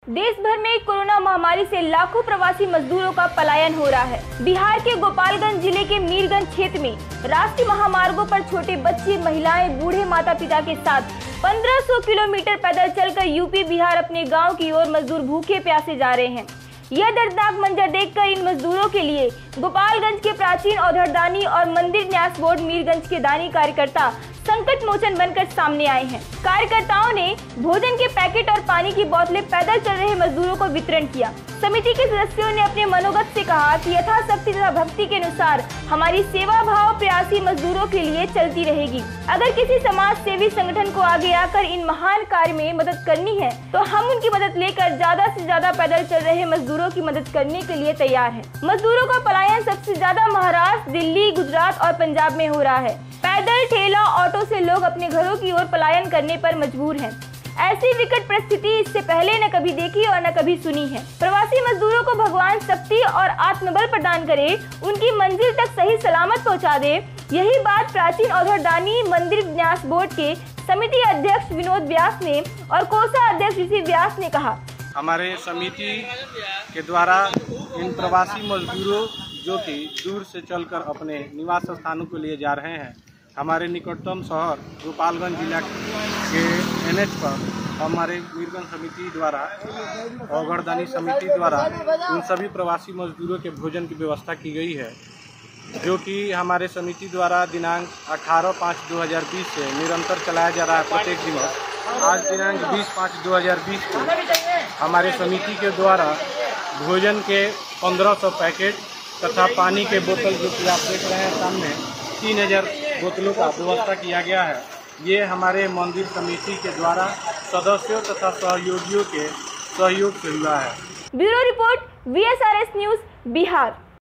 देश भर में कोरोना महामारी से लाखों प्रवासी मजदूरों का पलायन हो रहा है। बिहार के गोपालगंज जिले के मीरगंज क्षेत्र में राष्ट्रीय महामार्गों पर छोटे बच्चे, महिलाएं, बूढ़े माता पिता के साथ 1500 किलोमीटर पैदल चलकर यूपी बिहार अपने गांव की ओर मजदूर भूखे प्यासे जा रहे हैं। यह दर्दनाक मंजर देखकर इन मजदूरों के लिए गोपालगंज के प्राचीन औधरदानी और मंदिर न्यास बोर्ड मीरगंज के दानी कार्यकर्ता संकट मोचन बनकर सामने आए हैं। कार्यकर्ताओं ने भोजन के पैकेट और पानी की बोतलें पैदल चल रहे मजदूरों को वितरण किया। समिति के सदस्यों ने अपने मनोगत से कहा कि यथाशक्ति तथा भक्ति के अनुसार हमारी सेवा भाव प्रयासी मजदूरों के लिए चलती रहेगी। अगर किसी समाज सेवी संगठन को आगे आकर इन महान कार्य में मदद करनी है तो हम उनकी मदद लेकर ज्यादा से ज्यादा पैदल चल रहे मजदूरों की मदद करने के लिए तैयार हैं। मजदूरों का पलायन सबसे ज्यादा महाराष्ट्र, दिल्ली, गुजरात और पंजाब में हो रहा है। पैदल, ठेला, ऑटो से लोग अपने घरों की ओर पलायन करने पर मजबूर हैं। ऐसी विकट परिस्थिति इससे पहले न कभी देखी और न कभी सुनी है। प्रवासी मजदूरों को भगवान शक्ति और आत्मबल प्रदान करे, उनकी मंजिल तक सही सलामत पहुंचा दे। यही बात प्राचीन औधरदानी मंदिर न्यास बोर्ड के समिति अध्यक्ष विनोद व्यास ने और कोषा अध्यक्ष ऋषि व्यास ने कहा। हमारे समिति के द्वारा इन प्रवासी मजदूरों जो कि दूर से चलकर अपने निवास स्थानों के लिए जा रहे हैं, हमारे निकटतम शहर गोपालगंज जिला के NH पर हमारे मीरगंज समिति द्वारा औधरदानी समिति द्वारा उन सभी प्रवासी मजदूरों के भोजन की व्यवस्था की गई है, जो कि हमारे समिति द्वारा दिनांक 18/5/2020 से निरंतर चलाया जा रहा है प्रत्येक दिवस। आज दिनांक 20/5/2020 को हमारे समिति के द्वारा भोजन के 1500 पैकेट तथा पानी के बोतल, जो कि आप देख रहे हैं सामने, 3000 बोतलों का व्यवस्था किया गया है। ये हमारे मंदिर समिति के द्वारा सदस्यों तथा सहयोगियों के सहयोग से हुआ है। Bureau report, VSRS news, Bihar.